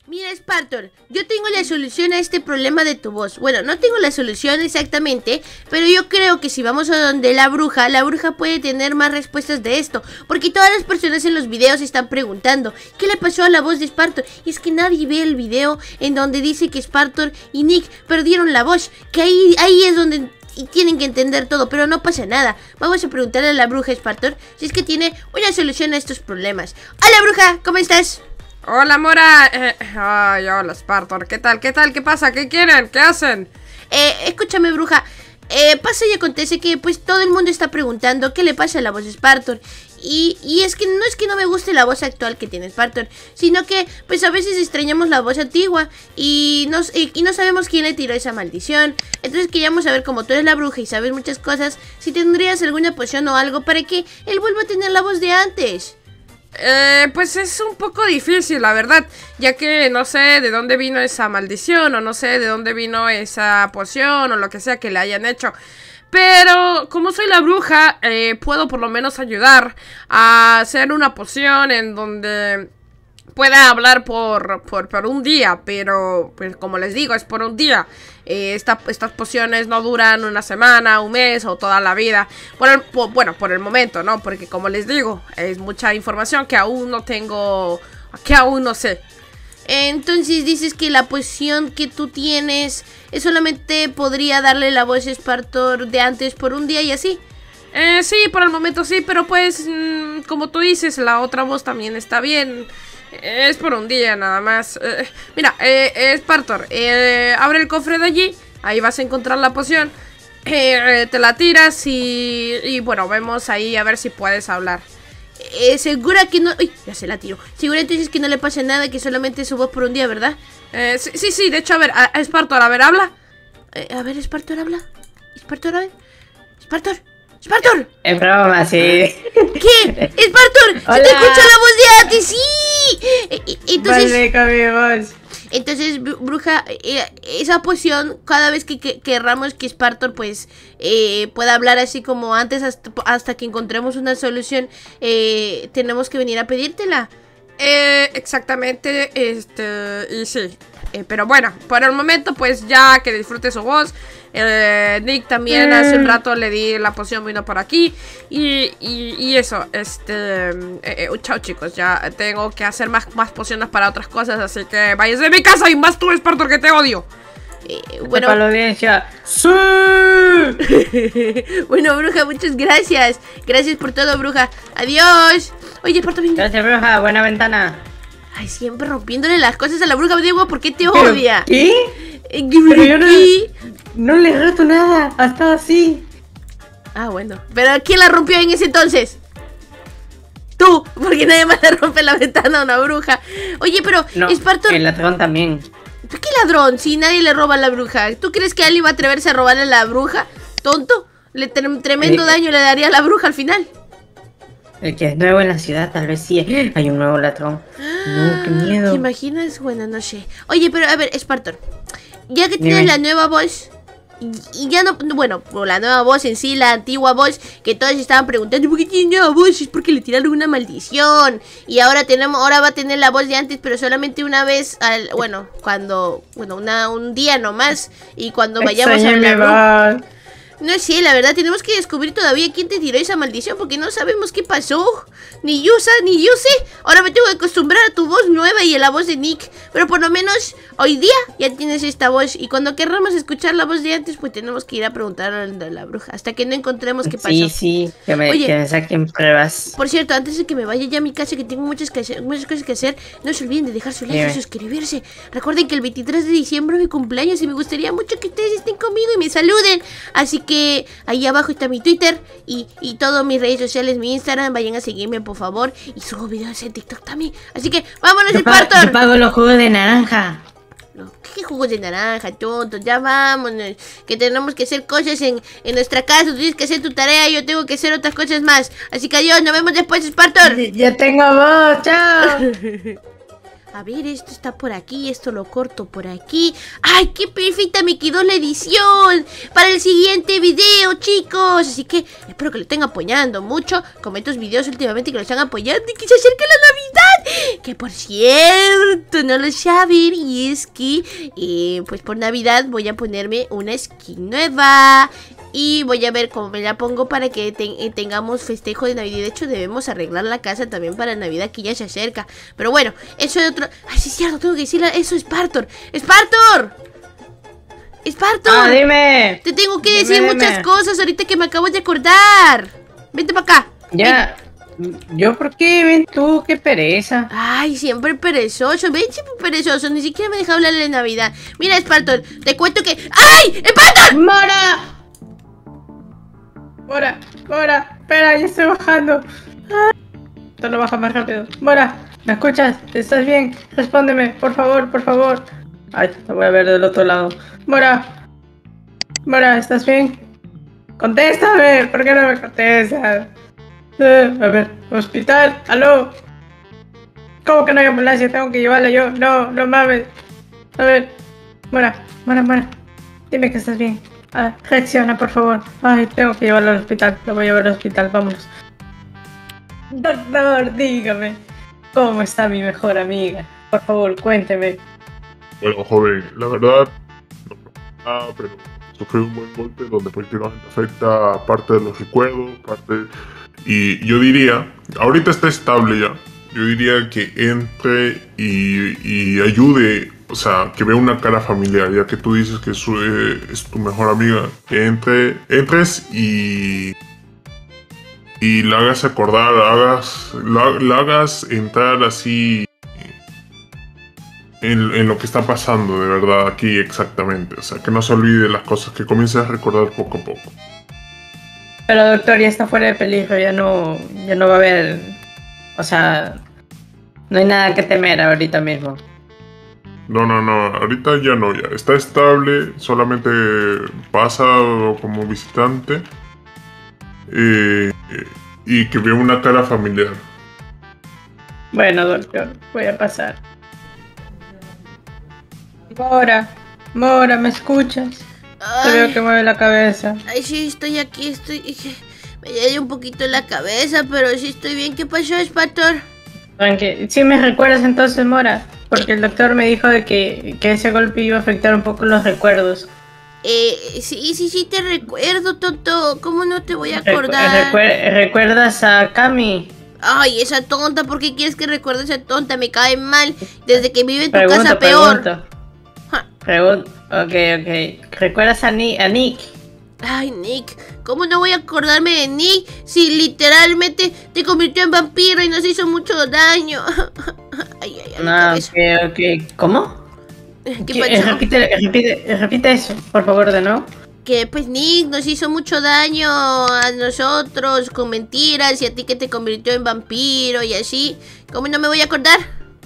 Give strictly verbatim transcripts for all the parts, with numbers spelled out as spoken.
Mira, Spartor, yo tengo la solución a este problema de tu voz. Bueno, no tengo la solución exactamente, pero yo creo que si vamos a donde la bruja, la bruja puede tener más respuestas de esto. Porque todas las personas en los videos están preguntando ¿qué le pasó a la voz de Spartor? Y es que nadie ve el video en donde dice que Spartor y Nick perdieron la voz. Que ahí, ahí es donde... y tienen que entender todo, pero no pasa nada. Vamos a preguntarle a la bruja Spartor si es que tiene una solución a estos problemas. Hola, bruja, ¿cómo estás? Hola, Mora. Eh, ay, hola, Spartor. ¿Qué tal? ¿Qué tal? ¿Qué pasa? ¿Qué quieren? ¿Qué hacen? Eh, escúchame, bruja. Eh, pasa y acontece que pues todo el mundo está preguntando qué le pasa a la voz de Spartor. Y, y es que no es que no me guste la voz actual que tiene Spartor, sino que pues a veces extrañamos la voz antigua y, nos, y, y no sabemos quién le tiró esa maldición. Entonces queríamos saber, como tú eres la bruja y sabes muchas cosas, si tendrías alguna poción o algo para que él vuelva a tener la voz de antes. Eh, pues es un poco difícil, la verdad, ya que no sé de dónde vino esa maldición o no sé de dónde vino esa poción o lo que sea que le hayan hecho. Pero como soy la bruja, eh, puedo por lo menos ayudar a hacer una poción en donde pueda hablar por, por, por un día. Pero pues como les digo, es por un día. eh, esta, Estas pociones no duran una semana, un mes o toda la vida. Por el, por, Bueno, por el momento, ¿no? Porque como les digo, es mucha información que aún no tengo, que aún no sé. Entonces dices que la poción que tú tienes es solamente podría darle la voz a Spartor de antes por un día y así. Eh, sí, por el momento sí, pero pues mmm, como tú dices, la otra voz también está bien. Es por un día nada más. eh, Mira, eh, Spartor, eh, abre el cofre de allí. Ahí vas a encontrar la poción. eh, Te la tiras y, y bueno, vemos ahí a ver si puedes hablar. Eh, segura que no... Uy, ya se la tiro. Segura entonces que no le pasa nada, que solamente su voz por un día, ¿verdad? Eh, sí, sí, sí, de hecho, a ver, a, a Spartor, a ver, habla. Eh, a ver, Spartor, habla. Spartor, a ver. Spartor, Spartor. Es broma, sí. ¿Qué? Spartor, se Hola. te escucha la voz de antes, sí. Eh, eh, entonces... Vale, con mi voz. Entonces, br- bruja, eh, esa poción, cada vez que, que querramos que Spartor pues eh, pueda hablar así como antes, hasta, hasta que encontremos una solución, eh, tenemos que venir a pedírtela. Eh, exactamente, este, y sí, eh, pero bueno, por el momento pues ya que disfrute su voz. eh, Nick también mm. hace un rato le di la poción, vino por aquí. Y, y, y eso, este, eh, eh, chao chicos, ya tengo que hacer más, más pociones para otras cosas. Así que váyanse de mi casa y más tú, Spartor, que te odio. Eh, bueno, para la audiencia. ¡Sí! Bueno, bruja, muchas gracias. Gracias por todo, bruja. Adiós. Oye, Spartor, venga. Gracias, bruja, buena ventana. Ay, siempre rompiéndole las cosas a la bruja. Digo, ¿por qué te odia? ¿Qué? Eh, Pero yo no, ¿qué? no le he roto nada, ha estado así. Ah, bueno. ¿Pero quién la rompió en ese entonces? Tú, porque nadie más le rompe la ventana a una bruja. Oye, pero No, Spartor... el ladrón también. ¿Qué ladrón? Si nadie le roba a la bruja. ¿Tú crees que alguien iba a atreverse a robarle a la bruja? ¿Tonto? Le tre- tremendo Eh, daño le daría a la bruja al final. El que es nuevo en la ciudad, tal vez sí hay un nuevo ladrón. No, qué miedo. ¿Te imaginas? Bueno, no sé. Oye, pero a ver, Spartor, ya que tienes Dime. la nueva voz, y, y ya no, bueno, por la nueva voz en sí, la antigua voz, que todos estaban preguntando ¿por qué tiene nueva voz? Es porque le tiraron una maldición. Y ahora tenemos, ahora va a tener la voz de antes, pero solamente una vez, al, bueno, cuando, bueno, una, un día nomás. Y cuando vayamos a Extrañé mi hablar... voz. No sé, la verdad, tenemos que descubrir todavía quién te tiró esa maldición, porque no sabemos qué pasó. Ni yo, sa- ni yo sé. Ahora me tengo que acostumbrar a tu voz nueva y a la voz de Nick. Pero por lo menos hoy día ya tienes esta voz. Y cuando querramos escuchar la voz de antes, pues tenemos que ir a preguntar a la, a la bruja. Hasta que no encontremos qué pasó. Sí, sí, que me, Oye. que me saquen pruebas. Por cierto, antes de que me vaya ya a mi casa, que tengo muchas, que hacer, muchas cosas que hacer, no se olviden de dejar su like y Dime. suscribirse. Recuerden que el veintitrés de diciembre es mi cumpleaños y me gustaría mucho que ustedes estén conmigo y me saluden. Así que ahí abajo está mi Twitter y, y todas mis redes sociales, mi Instagram. Vayan a seguirme, por favor. Y subo videos en TikTok también. Así que vámonos, Yo, pa- Spartor. yo pago los jugos de naranja. No, ¿qué jugos de naranja, tonto? Ya vámonos. Que tenemos que hacer cosas en, en nuestra casa. Tú tienes que hacer tu tarea, yo tengo que hacer otras cosas más. Así que adiós, nos vemos después, Spartor. Ya tengo voz, chao. A ver, esto está por aquí, esto lo corto por aquí. ¡Ay, qué perfecta me quedó la edición! Para el siguiente video, chicos. Así que espero que lo estén apoyando mucho, como estos videos últimamente que lo están apoyando y que se acerque la Navidad. Que por cierto, no lo saben, y es que, eh, pues por Navidad voy a ponerme una skin nueva. Y voy a ver cómo me la pongo para que te eh, tengamos festejo de Navidad. De hecho, debemos arreglar la casa también para Navidad, que ya se acerca. Pero bueno, eso es otro... Ay, sí es cierto, tengo que decirle eso es Spartor. ¡Spartor! ¡Spartor! Ah, dime. Te tengo que Dime, decir dime. muchas cosas ahorita que me acabo de acordar. Vente para acá. Ya. ¿Yo por qué? Ven tú, qué pereza. Ay, siempre perezoso, ven, siempre perezoso. Ni siquiera me deja hablarle de Navidad. Mira, Spartor, te cuento que... ¡Ay! ¡Spartor! ¡Mora! Mora, Mora, espera, ya estoy bajando. Ah, esto lo baja más rápido. Mora, ¿me escuchas? ¿Estás bien? Respóndeme, por favor, por favor. Ay, te voy a ver del otro lado. Mora, Mora, ¿estás bien? Contéstame, ¿por qué no me contestas? Eh, a ver, hospital, aló. ¿Cómo que no hay ambulancia? Tengo que llevarla yo. No, no mames. A ver, Mora, Mora, Mora, dime que estás bien. Ah, reacciona, por favor. Ay, tengo que llevarlo al hospital. Lo voy a llevar al hospital, vámonos. Doctor, dígame. ¿Cómo está mi mejor amiga? Por favor, cuénteme. Bueno, joven, la verdad, no fue nada, pero sufrí un buen golpe donde prácticamente afecta parte de los recuerdos, parte... Y yo diría, ahorita está estable ya, yo diría que entre y, y ayude, o sea, que vea una cara familiar, ya que tú dices que su, eh, es tu mejor amiga, que entre, entres y... y la hagas acordar, hagas, la, la hagas entrar así en, en lo que está pasando de verdad aquí exactamente. O sea, que no se olvide las cosas, que comience a recordar poco a poco. Pero doctor, ya está fuera de peligro, ya no, ya no va a haber, o sea, no hay nada que temer ahorita mismo. No, no, no, ahorita ya no, ya está estable, solamente pasa como visitante eh, y que vea una cara familiar. Bueno, doctor, voy a pasar. Mora, Mora, ¿me escuchas? Te veo que mueve la cabeza. Ay, sí, estoy aquí, estoy... Me duele un poquito la cabeza, pero sí estoy bien. ¿Qué pasó, Spartor? Tranqui, ¿sí me recuerdas entonces, Mora? Porque el doctor me dijo de que, que ese golpe iba a afectar un poco los recuerdos. Eh, sí, sí, sí, te recuerdo, tonto. ¿Cómo no te voy a Recu- acordar? recuer- ¿Recuerdas a Cami? Ay, esa tonta, ¿por qué quieres que recuerde a esa tonta? Me cae mal. Desde que vive en tu Pregunto, casa, peor. pregunto. Ja. Pregunto. Ok, ok. ¿Recuerdas a, Ni a Nick? Ay, Nick, ¿cómo no voy a acordarme de Nick si literalmente te convirtió en vampiro y nos hizo mucho daño? Ay, ay, ay, mi No, cabeza. ok, ok. ¿Cómo? ¿Qué ¿Qué? Eh, pasó? repite, repite, repite eso, por favor, de nuevo. Que pues Nick nos hizo mucho daño a nosotros con mentiras y a ti que te convirtió en vampiro y así. ¿Cómo no me voy a acordar?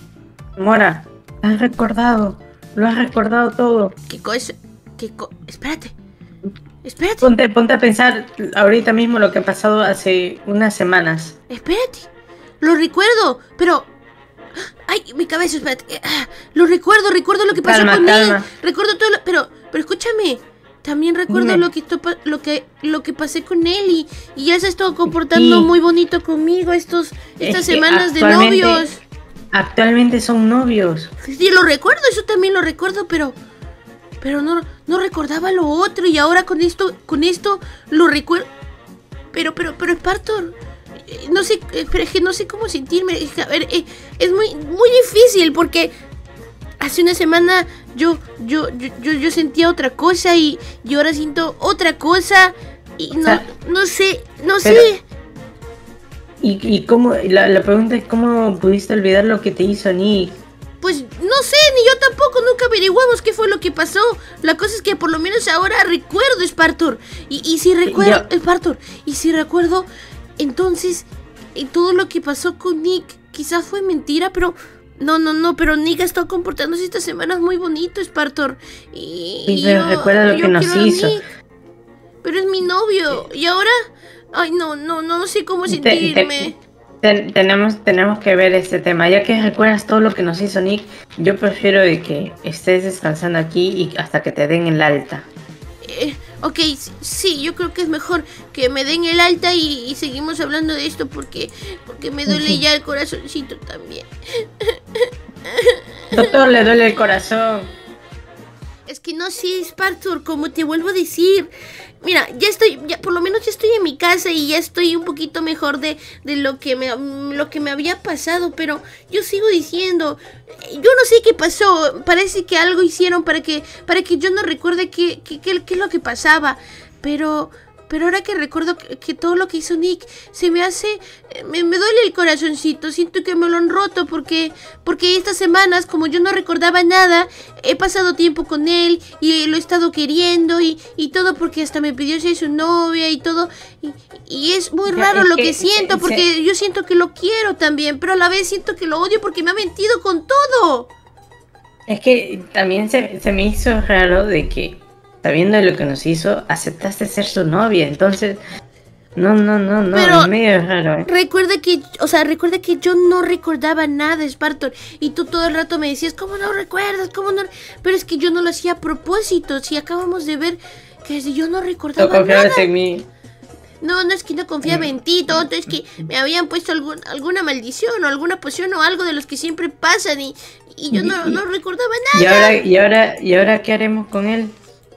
Mora, has recordado. Lo has recordado todo. ¿Qué cosa? ¿Qué co Espérate. Espérate. Ponte, ponte a pensar ahorita mismo lo que ha pasado hace unas semanas. Espérate. Lo recuerdo, pero... Ay, mi cabeza, espérate. Ah, Lo recuerdo, recuerdo lo que pasó Calma, con calma. él. Recuerdo todo lo... Pero, pero escúchame. También recuerdo Dime. lo que, esto pa- lo que lo que pasé con él y, y ya se ha estado comportando Sí. muy bonito conmigo estos estas Es que semanas de actualmente- novios. Actualmente son novios. Sí, lo recuerdo, eso también lo recuerdo, pero... Pero no, no recordaba lo otro y ahora con esto, con esto lo recuerdo... Pero, pero, pero, Spartor, eh, no sé, eh, pero es que no sé cómo sentirme. Es que, a ver, eh, es muy, muy difícil porque hace una semana yo, yo, yo, yo, yo sentía otra cosa y, y ahora siento otra cosa y no, sea, no sé, no pero- sé. ¿Y, y cómo? La, la pregunta es cómo pudiste olvidar lo que te hizo Nick. Pues no sé, ni yo tampoco, nunca averiguamos qué fue lo que pasó. La cosa es que por lo menos ahora recuerdo, Spartor. Y, y si recuerdo, Ya. Spartor, y si recuerdo, entonces eh, todo lo que pasó con Nick quizás fue mentira, pero... No, no, no, pero Nick ha estado comportándose estas semanas muy bonito, Spartor. Y, Sí, y pero recuerda lo yo que nos quiero a hizo. Nick, pero es mi novio. Y ahora... Ay, no, no, no sé cómo Te- sentirme. Ten- tenemos, tenemos que ver este tema. Ya que recuerdas todo lo que nos hizo Nick, yo prefiero de que estés descansando aquí y hasta que te den el alta. Eh, Ok, s- sí, yo creo que es mejor que me den el alta y, y seguimos hablando de esto porque, porque me duele ya el corazoncito también. Doctor, le duele el corazón. Es que no sé, Spartor, como te vuelvo a decir. Mira, ya estoy, ya, por lo menos ya estoy en mi casa y ya estoy un poquito mejor de, de lo que me mm, lo que me había pasado, pero yo sigo diciendo, eh, yo no sé qué pasó, parece que algo hicieron para que, para que yo no recuerde qué, qué, qué, qué es lo que pasaba, pero... Pero ahora que recuerdo que, que todo lo que hizo Nick se me hace... eh, Me, me duele el corazoncito, siento que me lo han roto porque... Porque estas semanas, como yo no recordaba nada, he pasado tiempo con él y lo he estado queriendo y, y todo porque hasta me pidió ser su novia y todo. Y, y es muy Ya, raro es lo que- que siento se- porque yo siento que lo quiero también, pero a la vez siento que lo odio porque me ha mentido con todo. Es que también se, se me hizo raro de que, sabiendo lo que nos hizo, aceptaste ser su novia. Entonces, no, no, no, no, Pero- es medio raro, ¿eh? Recuerda que, o sea, recuerda que yo no recordaba nada, Spartor. Y tú todo el rato me decías, ¿cómo no recuerdas? ¿Cómo no? Pero es que yo no lo hacía a propósito. Si acabamos de ver que yo no No recordaba nada. confiabas en mí. No, no es que no confiaba en ti, tonto. Es que me habían puesto algún, alguna maldición o alguna poción o algo de los que siempre pasan. Y, y yo no, no recordaba ¿Y nada. ahora, y ahora, y ahora qué haremos con él?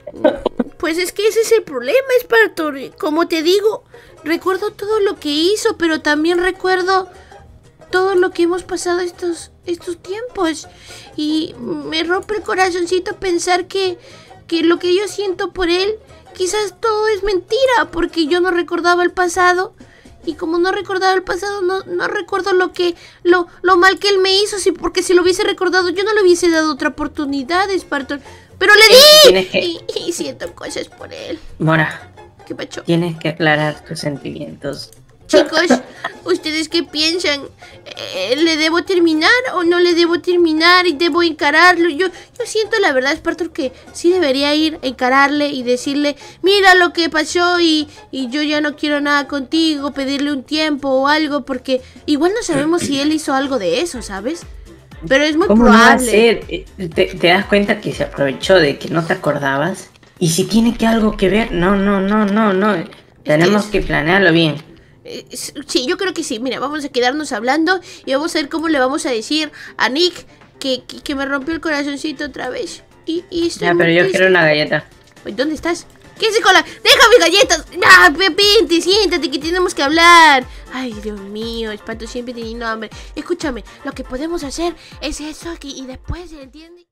Pues es que ese es el problema, Spartor. Como te digo, recuerdo todo lo que hizo, pero también recuerdo todo lo que hemos pasado estos, estos tiempos. Y me rompe el corazoncito pensar que, que lo que yo siento por él, quizás todo es mentira, porque yo no recordaba el pasado. Y como no recordaba el pasado, no, no recuerdo lo que, lo, lo mal que él me hizo, sí, porque si lo hubiese recordado, yo no le hubiese dado otra oportunidad, Spartor. Pero le Tienes que- di y, y siento cosas por él. Mora, ¿Qué pacho? tienes que aclarar tus sentimientos. Chicos, ¿ustedes qué piensan? Eh, ¿Le debo terminar o no le debo terminar y debo encararlo? Yo, yo siento la verdad, Spartor, que sí debería ir a encararle y decirle, mira lo que pasó y, y yo ya no quiero nada contigo, pedirle un tiempo o algo, porque igual no sabemos si él hizo algo de eso, ¿sabes? Pero es muy ¿Cómo no va a probable. ser? Eh, ¿Te, te das cuenta que se aprovechó de que no te acordabas? Y si tiene que algo que ver, no, no, no, no, no. Tenemos es- que planearlo bien. Eh, s- Sí, yo creo que sí. Mira, vamos a quedarnos hablando y vamos a ver cómo le vamos a decir a Nick que, que, que me rompió el corazoncito otra vez. Y, y estoy Ya, muy pero yo triste. quiero una galleta. Oye, ¿dónde estás? ¿Qué se cola? ¡Deja mis galletas! ¡Ah, Pepín! Siéntate que tenemos que hablar. Ay, Dios mío, Espanto siempre teniendo hambre. Escúchame, lo que podemos hacer es eso aquí y después, ¿entiendes?